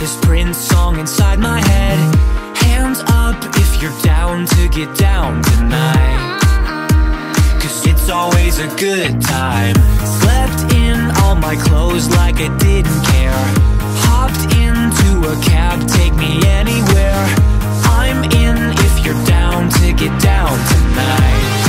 this Prince song inside my head. Hands up if you're down to get down tonight, 'cause it's always a good time. Slept in all my clothes like I didn't care. Hopped into a cab, take me anywhere. I'm in if you're down to get down tonight.